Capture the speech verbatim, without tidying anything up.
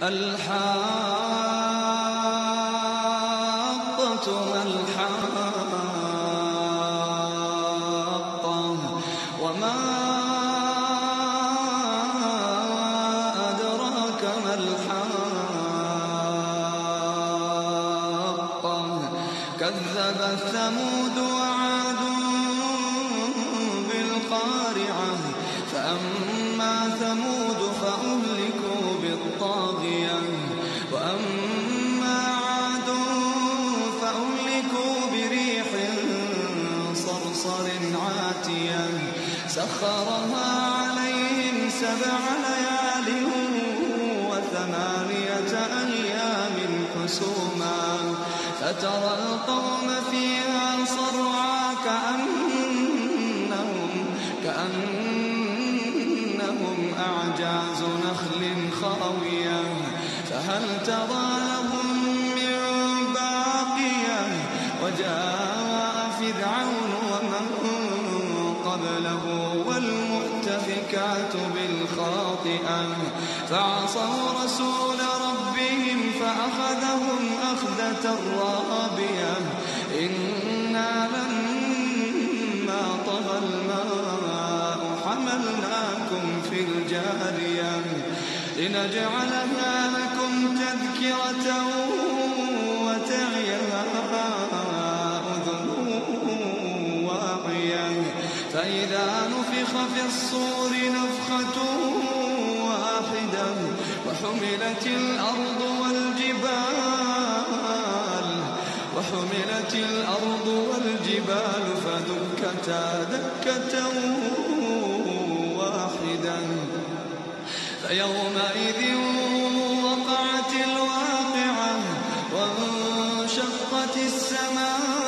الحاقة ما الحاقة وما أدراك ما الحاقة كذبت ثمود وعاد بالقارعة فأما ثمود فأهلكوا بالطاغية وأما عاد فأهلكوا بريح صرصر عاتية سخرها عليهم سبع ليال وثمانية أيام حسوما فترى القوم فيها صرعى كأنهم كأنهم أعجاز نخل خاوية فهل ترى لهم من باقية وجاء فرعون ومن قبله والمؤتفكات بالخاطئة فعصوا رسول ربهم فأخذهم أخذة رابية إنا لما طغى الماء حملناكم في الجارية لنجعلها لكم تذكرة وتعيها أذن واعية فإذا نفخ في الصور نفخة واحدة وحملت الأرض والجبال وحملت الأرض والجبال فدكتا دكة واحدة فيومئذ وقعت الواقعة وانشقت السماء